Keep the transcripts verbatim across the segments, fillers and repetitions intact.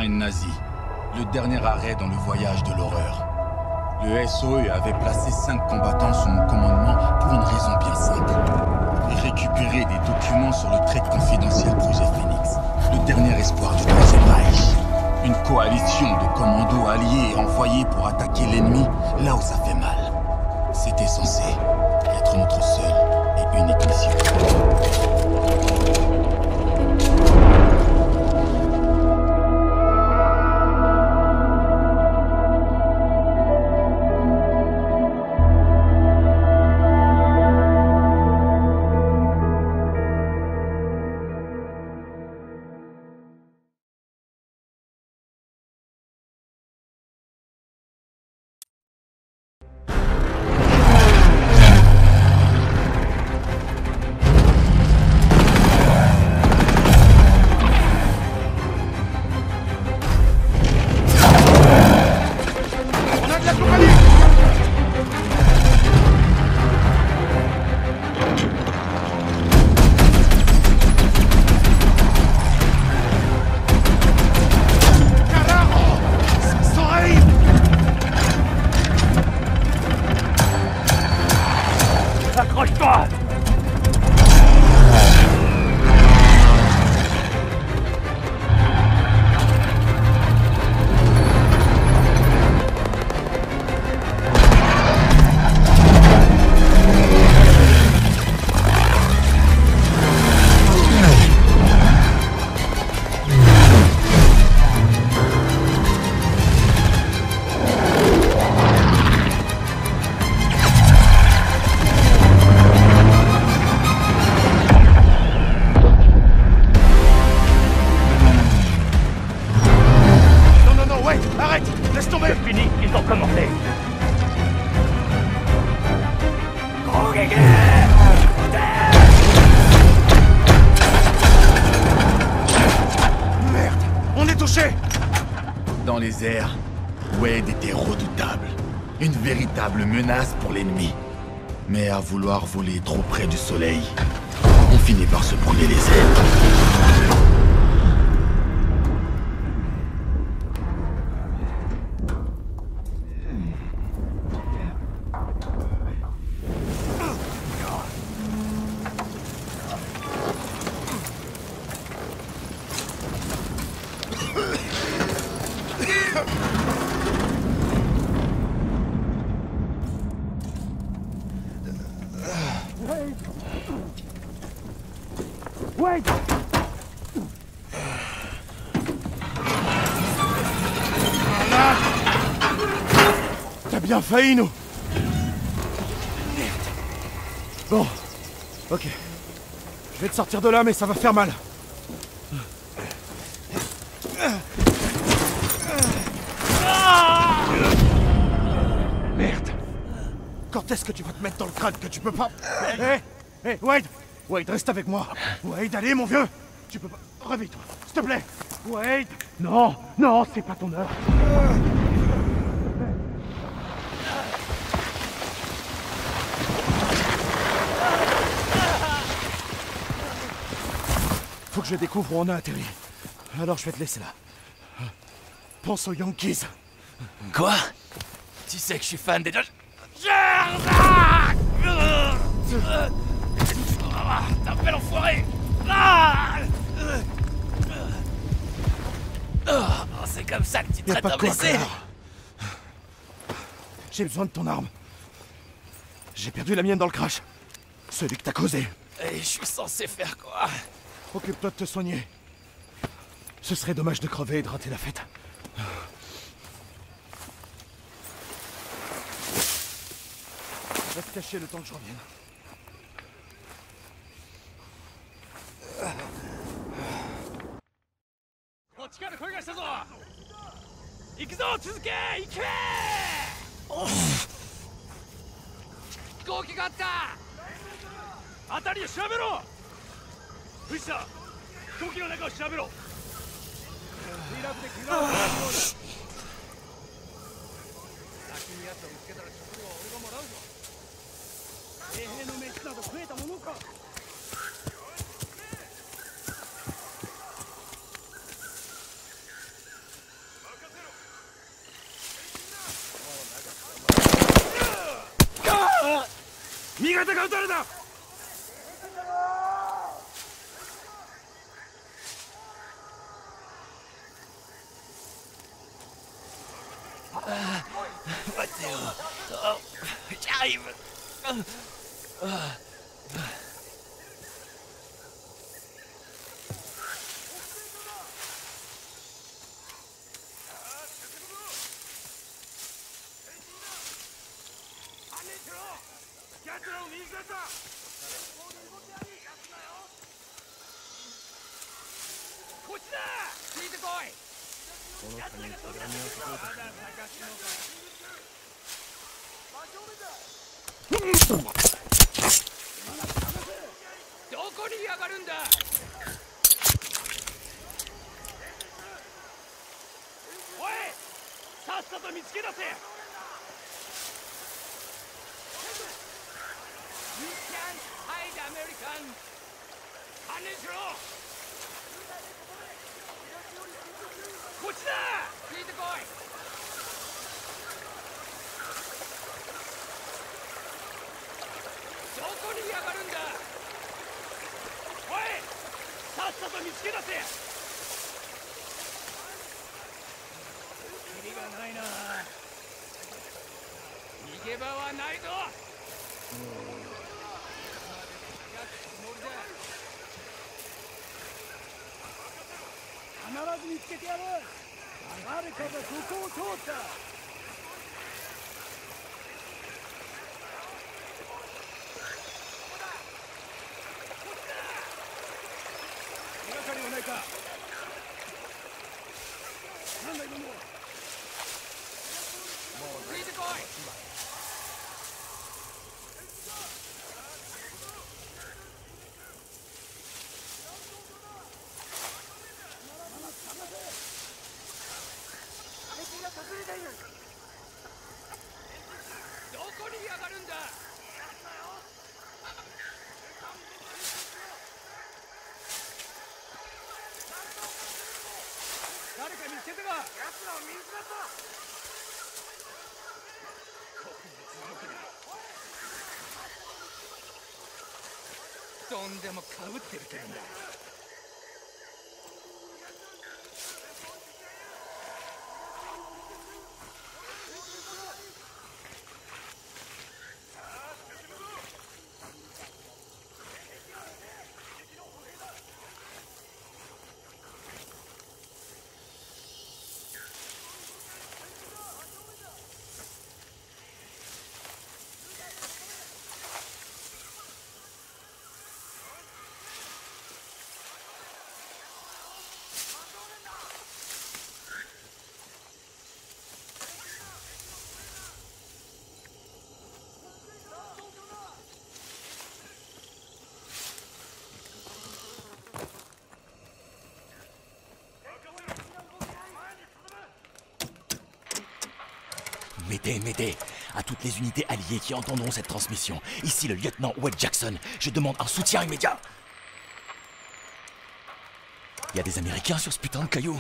Mastermind nazi, le dernier arrêt dans le voyage de l'horreur. Le S O E avait placé cinq combattants sous mon commandement pour une raison bien simple. Récupérer des documents sur le trade confidentiel Projet Phoenix, le dernier espoir du Troisième Reich. Une coalition de commandos alliés envoyés pour attaquer l'ennemi là où ça fait mal. C'était censé être notre seule et unique mission. Dans les airs, Wade était redoutable. Une véritable menace pour l'ennemi. Mais à vouloir voler trop près du soleil, on finit par se brûler les ailes. Wade! T'as bien failli, nous! Bon, ok. Je vais te sortir de là, mais ça va faire mal. Merde! Quand est-ce que tu vas te mettre dans le crâne que tu peux pas... Hé! Hé, Wade! Wade, reste avec moi! Wade, allez, mon vieux! Tu peux pas... Réveille-toi, s'il te plaît! Wade! Non! Non, c'est pas ton heure! Faut que je découvre où on a atterri. Alors je vais te laisser là. Pense aux Yankees. Quoi? Tu sais que je suis fan des Dodgers. T'as fait l'enfoiré! C'est comme ça que tu traites un blessé! J'ai besoin de ton arme. J'ai perdu la mienne dans le crash. Celui que t'as causé. Et je suis censé faire quoi? Occupe-toi de te soigner. Ce serait dommage de crever et de rater la fête. Reste caché le temps que je revienne. 方が撃たれた。 待ってよ。ジャイブ。 こっちだ。ついてこい。この国に手紙を書こうとしている。どこにやがるんだ。おい、さっさと見つけ出せ。You can't hide, American. 反応しろ。こっちだ。ついてこい。どこにやがるんだ。おい、さっさと見つけ出せ。キリがないな。逃げ場はないぞ。必ず見つけてやる。誰かがここを通った。手がかりはないか。なんだ今のは。もうついてこい。どこにやがるんだ。誰か見つけたか。奴らを見失った。どんでもかぶってるけんだ。 Mettez, mettez, à toutes les unités alliées qui entendront cette transmission. Ici le lieutenant Wade Jackson. Je demande un soutien immédiat. Il y a des Américains sur ce putain de caillou.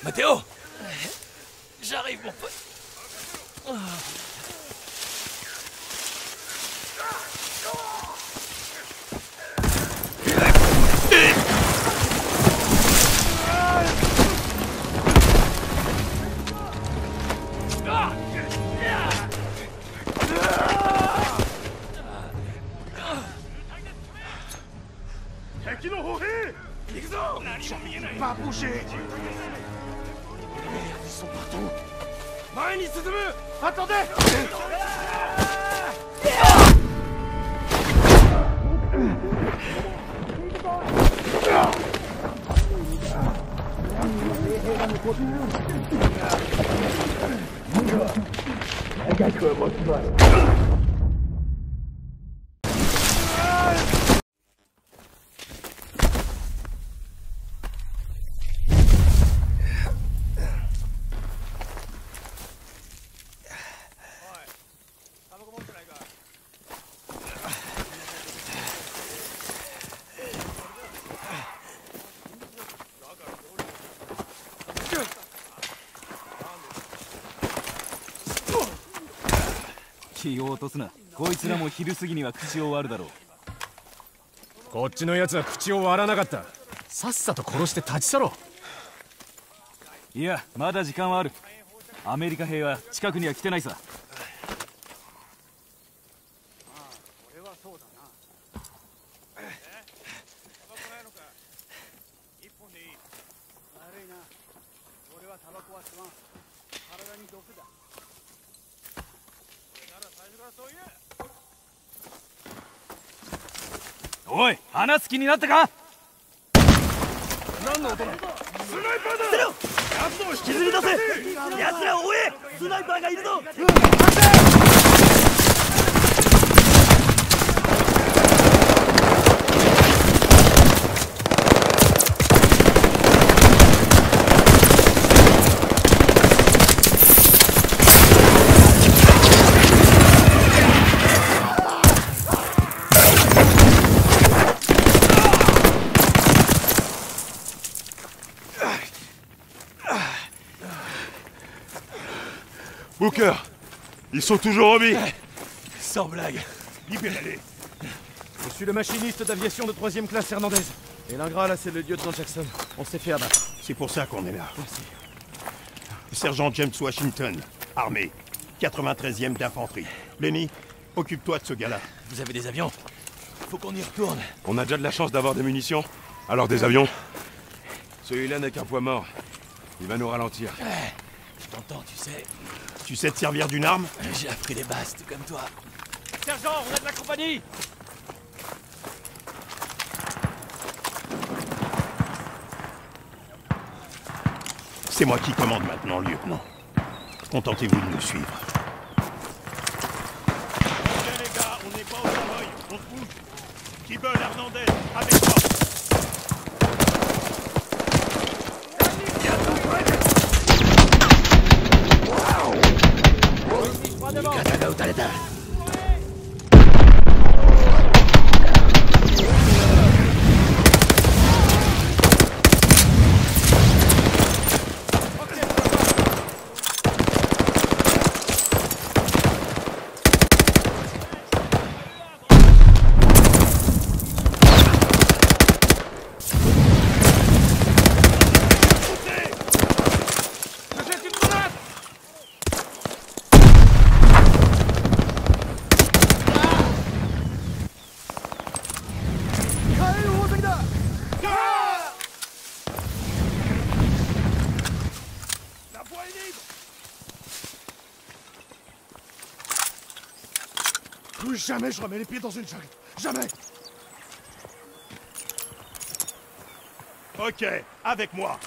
Mathéo! J'arrive, mon pote. Pas bouger! Ils sont partout! Attendez! 気を落とすな。こいつらも昼過ぎには口を割るだろう。 こっちのやつは口を割らなかった。さっさと殺して立ち去ろう。 いや、まだ時間はある。アメリカ兵は近くには来てないさ。おい、話す気になったか？ 何の音だ？スナイパーだ！ 引きずり出せ！奴らを追え！スナイパーがいるぞ！ Booker, ils sont toujours en vie. Sans blague. Libérez-les. Je suis le machiniste d'aviation de troisième classe Hernandez. Et l'ingrat là, c'est le lieutenant Jackson. On s'est fait abattre. C'est pour ça qu'on est là. Merci. Sergent James Washington, armée, quatre-vingt-treizième d'infanterie. Lenny, occupe-toi de ce gars-là. Vous avez des avions? Faut qu'on y retourne. On a déjà de la chance d'avoir des munitions. Alors des avions? Celui-là n'est qu'un poids mort. Il va nous ralentir. Je t'entends, tu sais. Tu sais te servir d'une arme? J'ai appris des bases, tout comme toi. Sergent, on a de la compagnie! C'est moi qui commande maintenant, lieutenant. Contentez-vous de nous suivre. Ok les gars, on n'est pas au travail, on se bouge. Kibble, Hernandez, avec moi. Plus jamais je remets les pieds dans une jungle. Jamais. Ok, avec moi.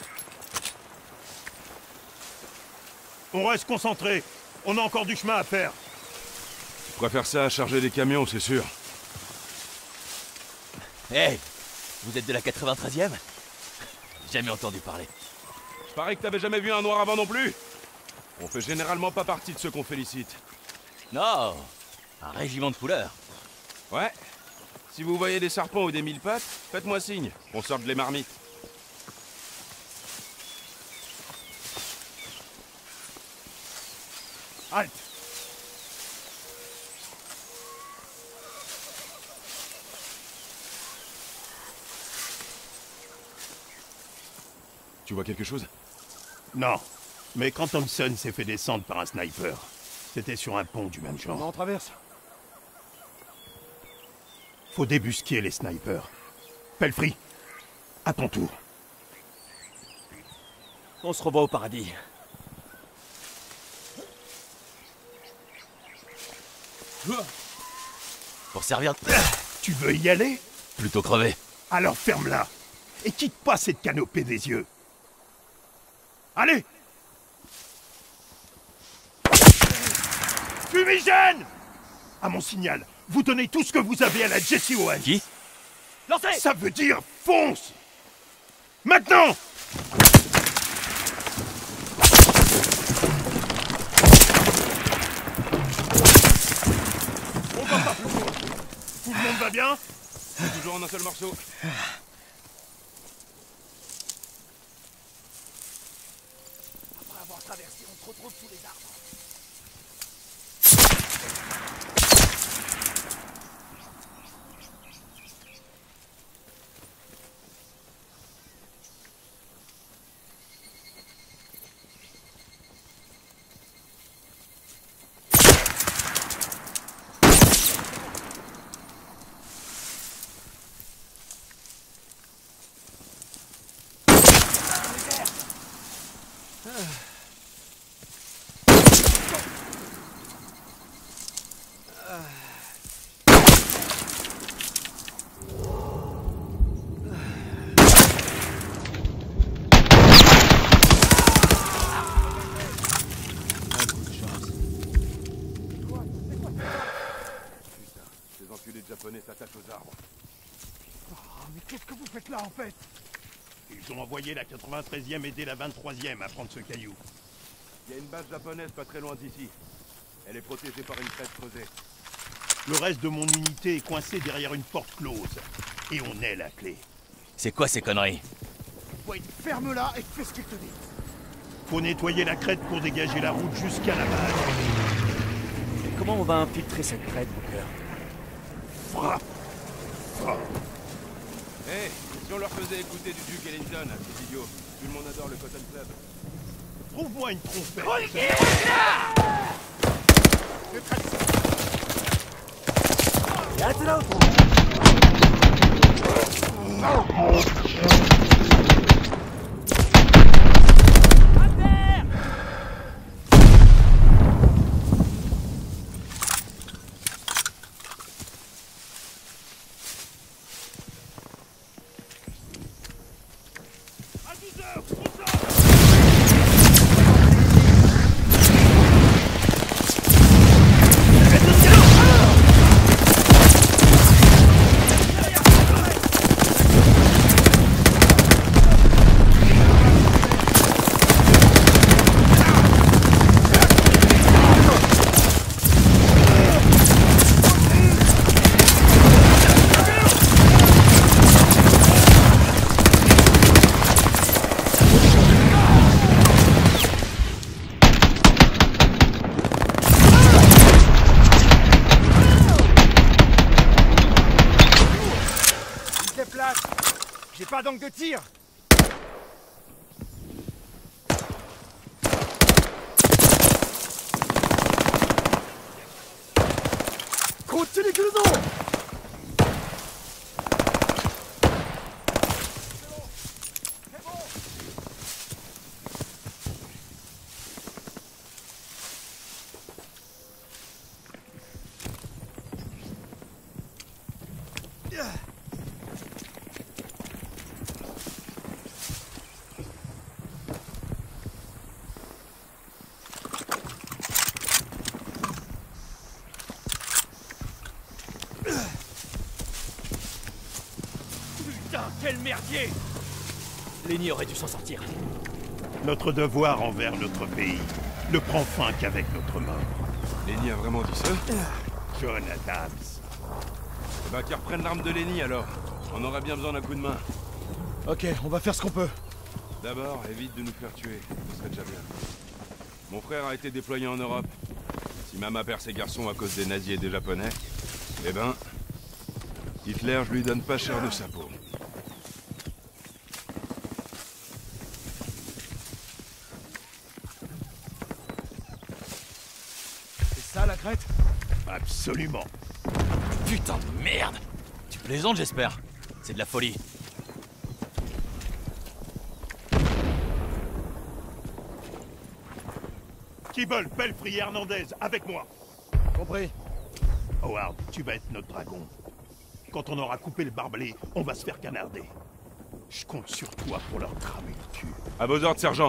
On reste concentré. On a encore du chemin à faire. Je préfère ça à charger des camions, c'est sûr. Hé, hey, vous êtes de la quatre-vingt-treizième? Jamais entendu parler. Je parie que t'avais jamais vu un noir avant non plus. On fait généralement pas partie de ceux qu'on félicite. Non, un régiment de couleurs. Ouais. Si vous voyez des serpents ou des mille pattes, faites-moi signe. On sorte les marmites. Halte. Tu vois quelque chose? Non. Mais quand Thompson s'est fait descendre par un sniper, c'était sur un pont du même genre. On traverse. Faut débusquer les snipers. Pelfrey, à ton tour. On se revoit au paradis. Pour servir de... Tu veux y aller? Plutôt crever. Alors ferme-la. Et quitte pas cette canopée des yeux. Allez! Fumigène! À mon signal, vous donnez tout ce que vous avez à la Jesse Owens. Qui? Lancez! Ça veut dire fonce! Maintenant! On va pas plus loin. Tout le monde va bien? Toujours en un seul morceau. Après avoir traversé, on se retrouve sous les arbres. Ces enculés de japonais s'attachent aux arbres. Oh, mais qu'est-ce que vous faites là en fait? Ils ont envoyé la quatre-vingt-treizième aider la vingt-troisième à prendre ce caillou. Il y a une base japonaise pas très loin d'ici. Elle est protégée par une crête creusée. Le reste de mon unité est coincé derrière une porte close. Et on est la clé. C'est quoi ces conneries? Wade, ferme-la et fais ce qu'il te dit. Faut nettoyer la crête pour dégager la route jusqu'à la base. Comment on va infiltrer cette crête, Booker? Frappe! Frappe! Hé, si on leur faisait écouter du Duke Ellington, ces idiots. Tout le monde adore le Cotton Club. Trouve-moi une trompette. J'ai pas d'angle de tir. Continue que le nom. Quel merdier! Lenny aurait dû s'en sortir. Notre devoir envers notre pays ne prend fin qu'avec notre mort. Lenny a vraiment dit ça? John Adams. Eh ben, qu'ils reprennent l'arme de Lenny alors. On aurait bien besoin d'un coup de main. Ok, on va faire ce qu'on peut. D'abord, évite de nous faire tuer. Ce serait déjà bien. Mon frère a été déployé en Europe. Si Mama perd ses garçons à cause des nazis et des japonais, eh ben... Hitler, je lui donne pas cher de sa peau. C'est ça la crête? Absolument. Putain de merde! Tu plaisantes, j'espère? C'est de la folie. Kibble, Belfry et Hernandez, avec moi. Compris. Howard, tu vas être notre dragon. Quand on aura coupé le barbelé, on va se faire canarder. Je compte sur toi pour leur cramer le cul. À vos ordres, sergent.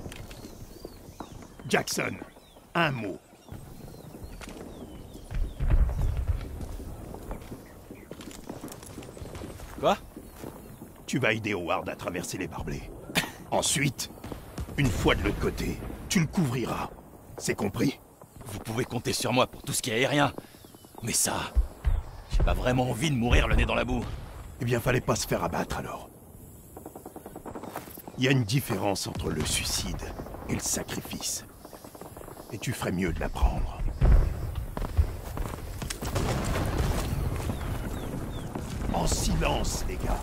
Jackson, un mot. Quoi? Tu vas aider Howard à traverser les barbelés. Ensuite, une fois de l'autre côté, tu le couvriras. C'est compris? Vous pouvez compter sur moi pour tout ce qui est aérien. Mais ça... J'ai pas vraiment envie de mourir le nez dans la boue. Eh bien, fallait pas se faire abattre alors. Il y a une différence entre le suicide et le sacrifice. Et tu ferais mieux de l'apprendre. En silence, les gars.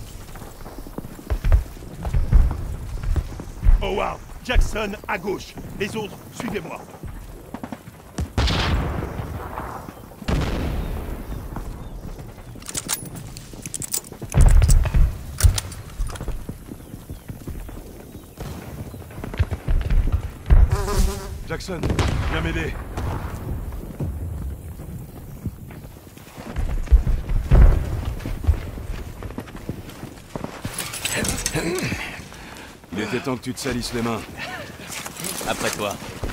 Howard, Jackson à gauche. Les autres, suivez-moi. Jackson, viens m'aider. Il était temps que tu te salisses les mains. Après toi.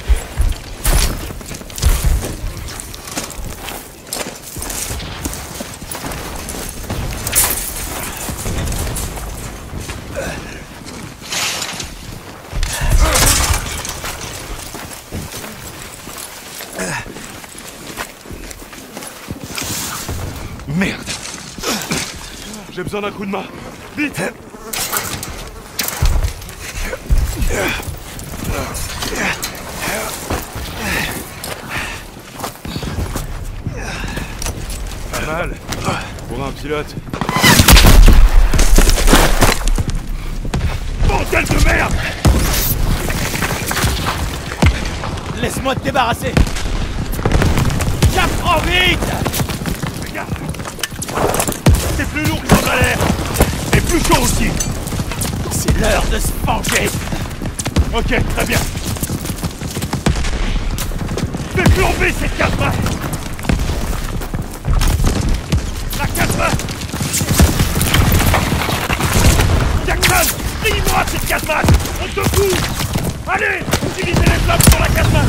Merde! J'ai besoin d'un coup de main. Vite! Pas mal. Pour un pilote. Bordel de merde! Laisse-moi te débarrasser! J'apprends vite! Regarde! C'est plus lourd que ça a l'air! Et plus chaud aussi! C'est l'heure de se venger! Ok, très bien. Fais plomber cette casse-main! La casse-main! Jackson! Prie-moi cette casse-main! On te fout! Allez! Utilisez les flammes sur la casse-main!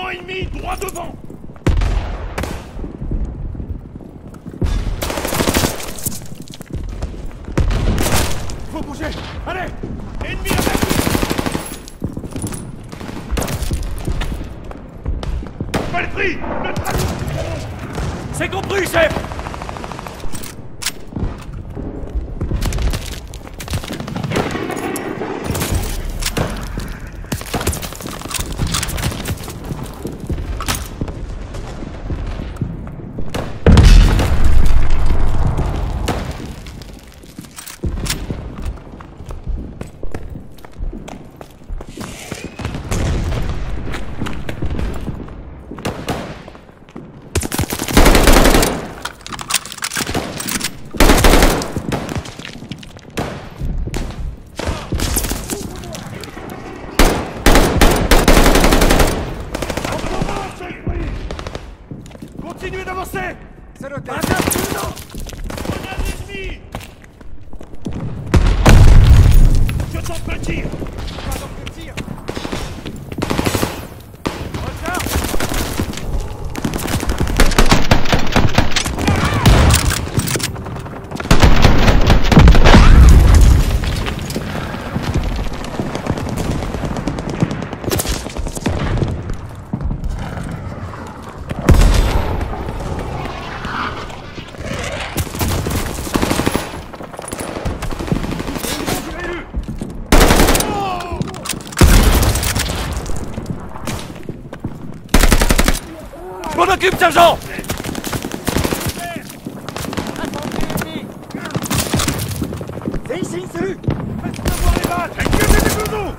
Bâtiment ennemi, droit devant. Faut bouger. Allez. Ennemi avec lui. Palfrey, le dragon. C'est compris, chef. Continuez d'avancer. C'est le Grenade ennemie. Je tente le tir. Pas donc le tir. M'en occupe, sergent. Faites-moi voir les balles. Inquiétez des genoux.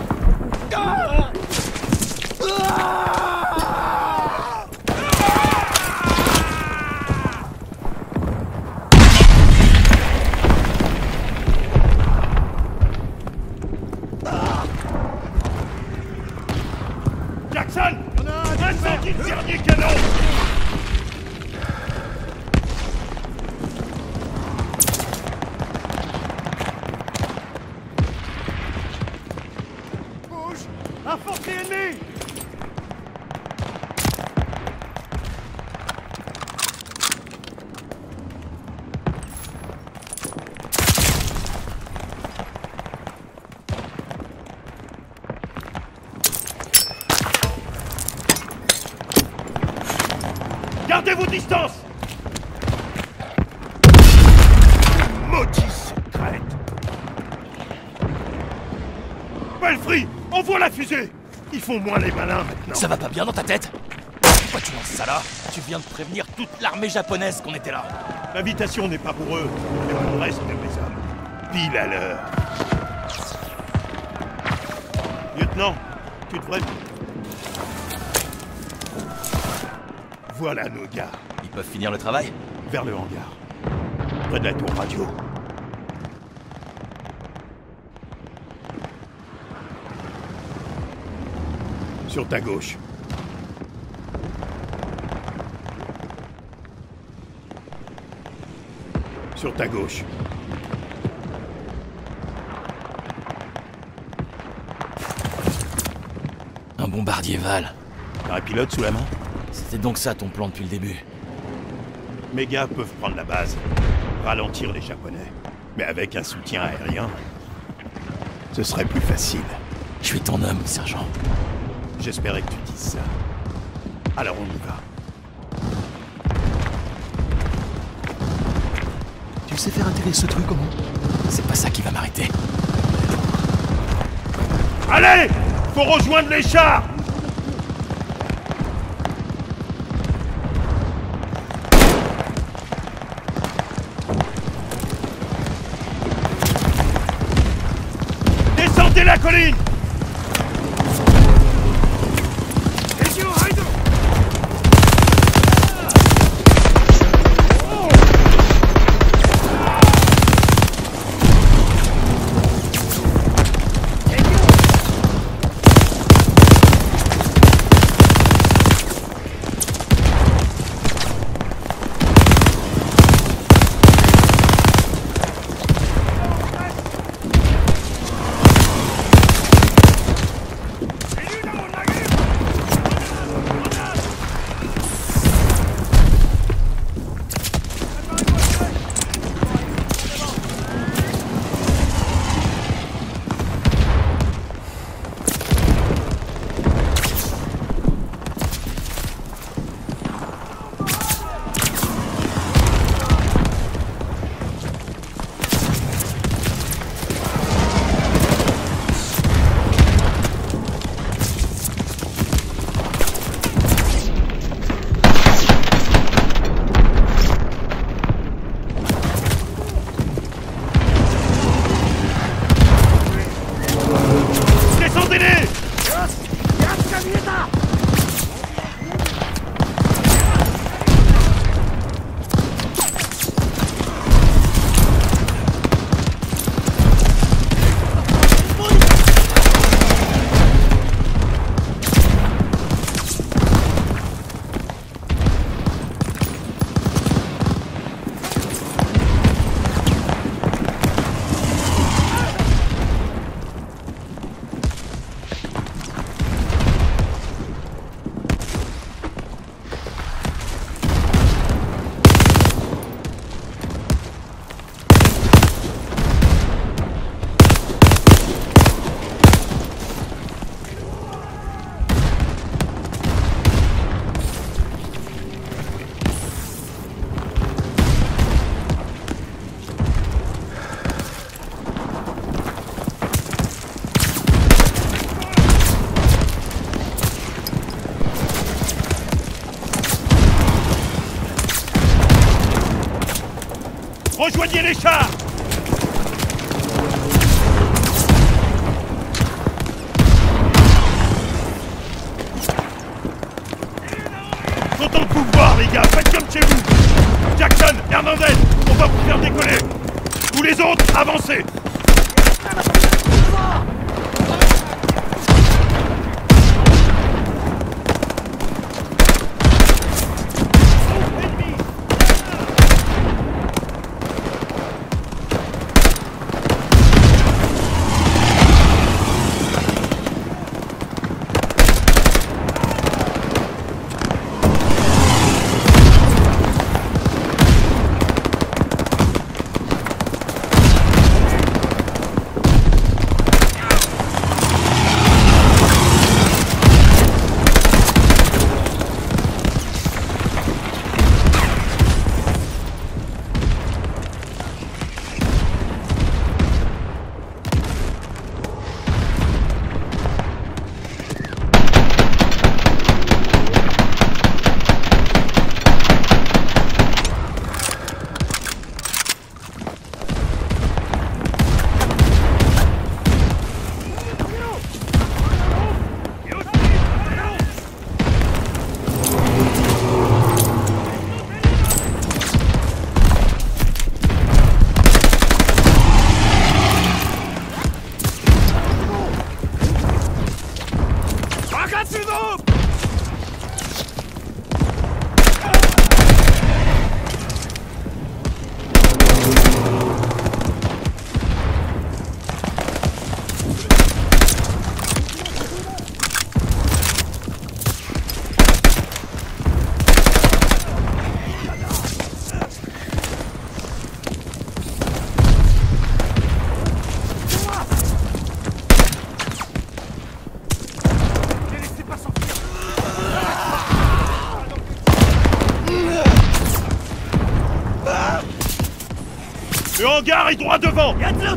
Jackson, incendie le dernier canon. Bouge. Infanterie ennemie. Gardez vos distances. Maudit secrète. Palfrey, envoie la fusée. Ils font moins les malins maintenant. Ça va pas bien dans ta tête? Pourquoi tu lances ça là? Tu viens de prévenir toute l'armée japonaise qu'on était là. L'invitation n'est pas pour eux, mais pour le reste de mes hommes. Pile à l'heure. Lieutenant, tu devrais... Voilà nos gars, Ils peuvent finir le travail? vers le hangar. Près de la tour radio. Sur ta gauche. Sur ta gauche. Un bombardier Val. T'as un pilote sous la main? C'était donc ça ton plan depuis le début. Mes gars peuvent prendre la base, ralentir les Japonais. Mais avec un soutien aérien, ce serait plus facile. Je suis ton homme, sergent. J'espérais que tu dises ça. Alors on y va. Tu sais faire atterrir ce truc comment? C'est pas ça qui va m'arrêter. Allez! Faut rejoindre les chars! Descendez la colline! Rejoignez les chars! Autant de pouvoir, les gars, faites comme chez vous! Jackson, Hernandez, on va vous faire décoller! Vous les autres, avancez! Le hangar est droit devant!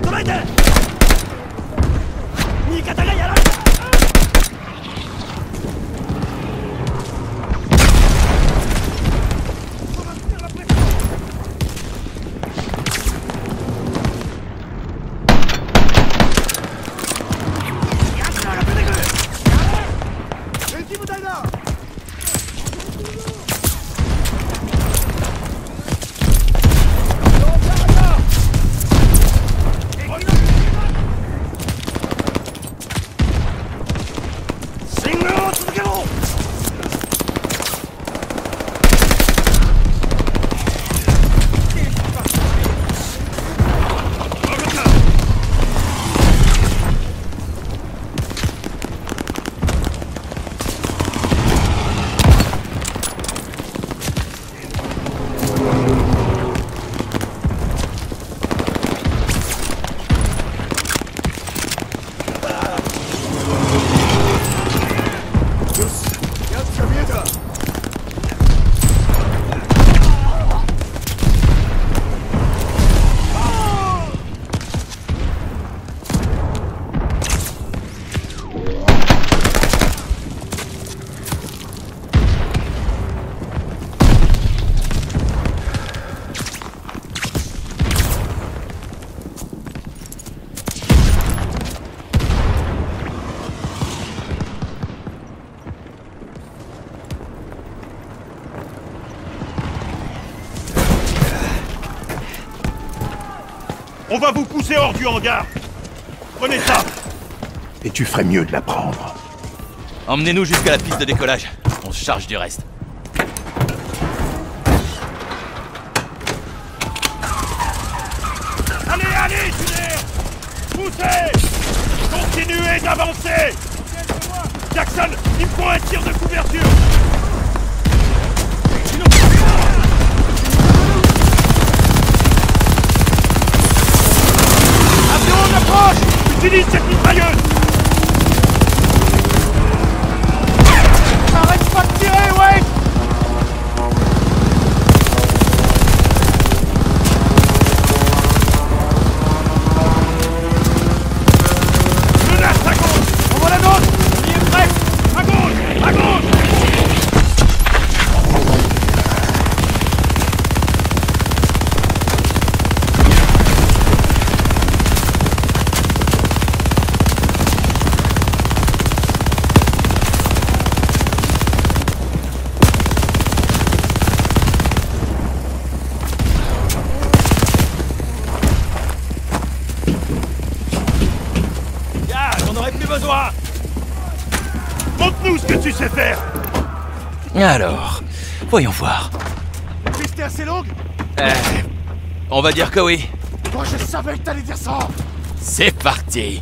On va vous pousser hors du hangar! Prenez ça! Et tu ferais mieux de la prendre. Emmenez-nous jusqu'à la piste de décollage. On se charge du reste. Allez, allez, Tuner! Poussez! Continuez d'avancer! Jackson, il me faut un tir de couverture! Avion d'approche! Utilise cette mitrailleuse! Arrête pas de tirer, Wade! Menace à gauche! On voit la nôtre! Il est prêt! À gauche! À gauche! toi! Montre-nous ce que tu sais faire! Alors, voyons voir. La piste est assez longue? Euh, on va dire que oui. Moi, je savais que t'allais dire ça! C'est parti.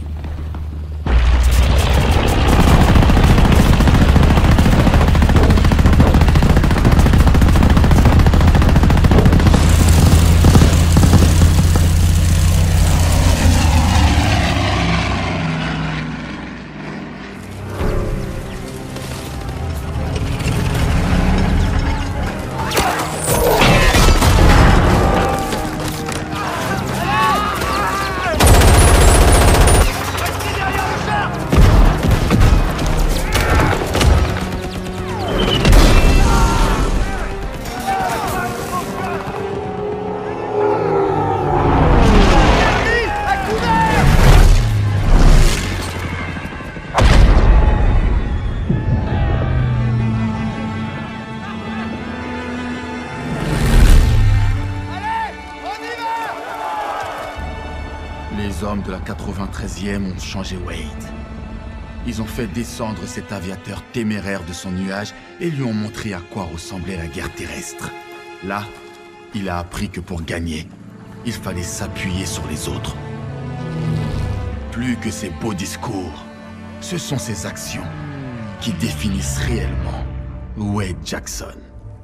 Les hommes de la quatre-vingt-treizième ont changé Wade. Ils ont fait descendre cet aviateur téméraire de son nuage et lui ont montré à quoi ressemblait la guerre terrestre. Là, il a appris que pour gagner, il fallait s'appuyer sur les autres. Plus que ses beaux discours, ce sont ses actions qui définissent réellement Wade Jackson.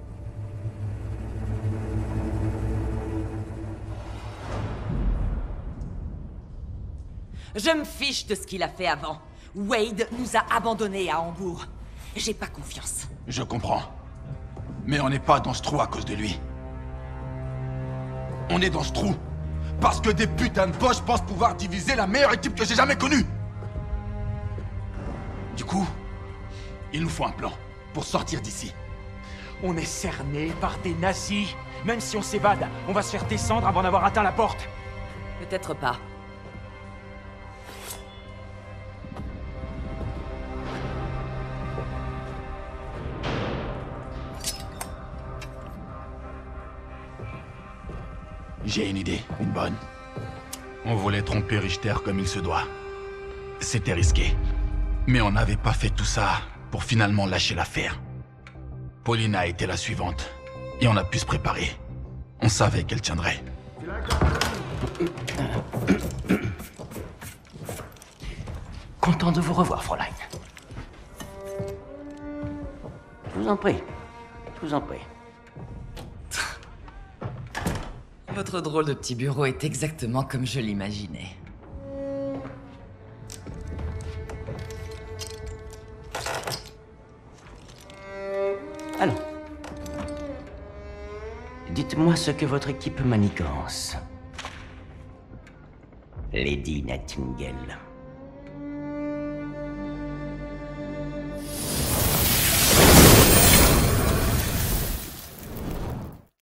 Je me fiche de ce qu'il a fait avant. Wade nous a abandonnés à Hambourg. J'ai pas confiance. Je comprends. Mais on n'est pas dans ce trou à cause de lui. On est dans ce trou parce que des putains de poches pensent pouvoir diviser la meilleure équipe que j'ai jamais connue. Du coup, il nous faut un plan pour sortir d'ici. On est cerné par des nazis. Même si on s'évade, on va se faire descendre avant d'avoir atteint la porte. Peut-être pas. J'ai une idée, une bonne. On voulait tromper Richter comme il se doit. C'était risqué. Mais on n'avait pas fait tout ça pour finalement lâcher l'affaire. Paulina était la suivante. Et on a pu se préparer. On savait qu'elle tiendrait. Content de vous revoir, Fräulein. Je vous en prie. Je vous en prie. Votre drôle de petit bureau est exactement comme je l'imaginais. Allons. Dites-moi ce que votre équipe manigance. Lady Nightingale.